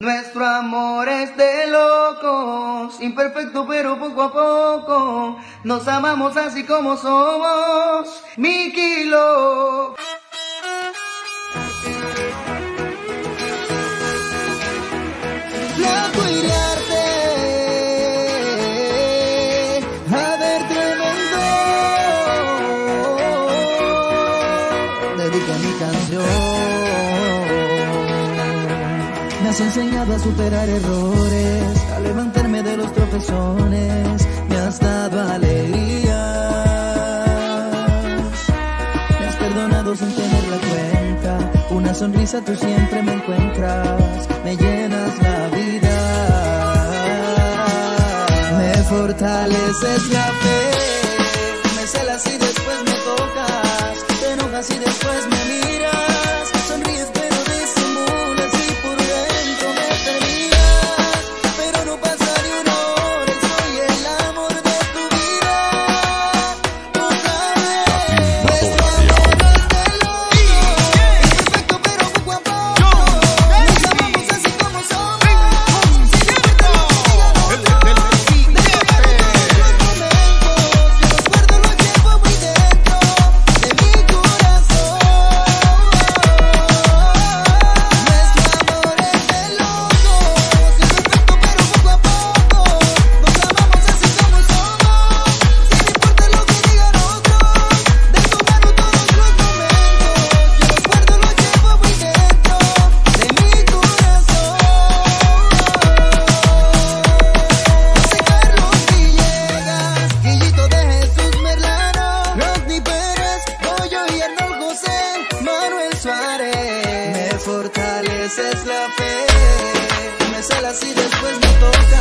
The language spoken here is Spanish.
Nuestro amor es de locos, imperfecto pero poco a poco, nos amamos así como somos, mi kilo. Loco hiriarte, a ver tremendo, dedica mi canción. Me has enseñado a superar errores, a levantarme de los tropezones, me has dado alegrías, me has perdonado sin tener la cuenta, una sonrisa tú siempre me encuentras, me llenas la vida, me fortaleces la fe, me celas y después me tocas, te enojas y después me miras, sonríes pero disimulas y por dentro me terminas, pero no pasa ni una hora y soy el amor de tu vida, otra vez. Nuestro amor es de loco, imperfecto pero poco a poco, nos amamos así como somos, sin importar lo que digan otros, de los momentos, yo los guardo, los llevo muy dentro de mi corazón. Nuestro amor es de locos, imperfecto pero poco a poco, nos amamos así como somos, sin importar lo que digan otros, de tu mano todos los momentos, yo los guardo, los llevo muy dentro de mi corazón. José Carlos Villegas, Guillito de Jesús Merlano, Rodney Pérez, Goyo y Arnold José, Manuel Suárez. Me fortaleces la fe, me celas y después me tocas.